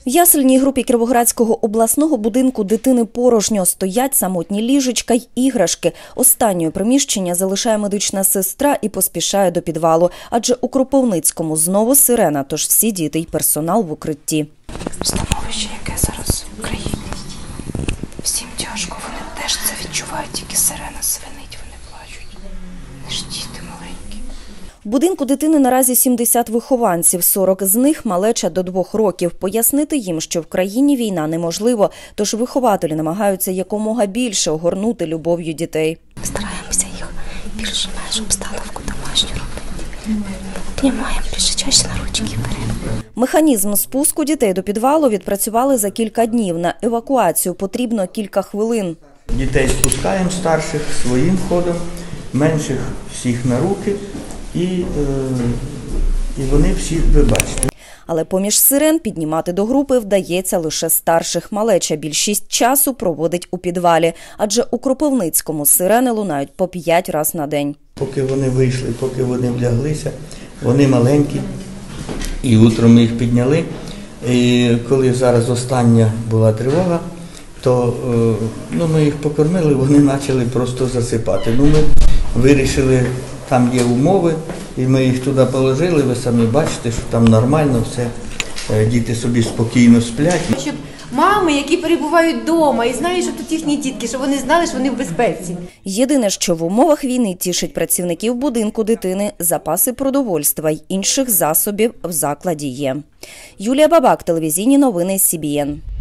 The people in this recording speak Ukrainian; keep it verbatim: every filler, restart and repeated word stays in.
В ясельній групі Кіровоградського обласного будинку дитини порожньо. Стоять самотні ліжечка й іграшки. Останньою приміщення залишає медична сестра і поспішає до підвалу. Адже у Кропивницькому знову сирена, тож всі діти й персонал в укритті. Становище, яке зараз в країні. Всім тяжко, вони теж це відчувають, тільки сирена свинить, вони плачуть. Не ж діти маленькі. В будинку дитини наразі сімдесят вихованців, сорок з них малеча до двох років. Пояснити їм, що в країні війна неможливо, тож вихователі намагаються якомога більше огорнути любов'ю дітей. Стараємося їх більш-менш обстановку домашню робити. Обнімаємо, більше чаще на ручки беремо. Механізм спуску дітей до підвалу відпрацювали за кілька днів. На евакуацію потрібно кілька хвилин. Дітей спускаємо старших своїм ходом, менших всіх на руки і, е, і вони всі, ви бачите. Але поміж сирен піднімати до групи вдається лише старших. Малеча більшість часу проводить у підвалі, адже у Кропивницькому сирени лунають по п'ять разів на день. Поки вони вийшли, поки вони вляглися, вони маленькі, і утром ми їх підняли. І коли зараз остання була тривога, то ну, ми їх покормили, вони почали просто засипати. Ну, ми вирішили, там є умови, і ми їх туди положили, ви самі бачите, що там нормально все, діти собі спокійно сплять. Щоб мами, які перебувають вдома і знають, що тут їхні дітки, щоб вони знали, що вони в безпеці. Єдине, що в умовах війни тішить працівників будинку дитини – запаси продовольства й інших засобів в закладі є. Юлія Бабак, телевізійні новини Сі Бі Ен.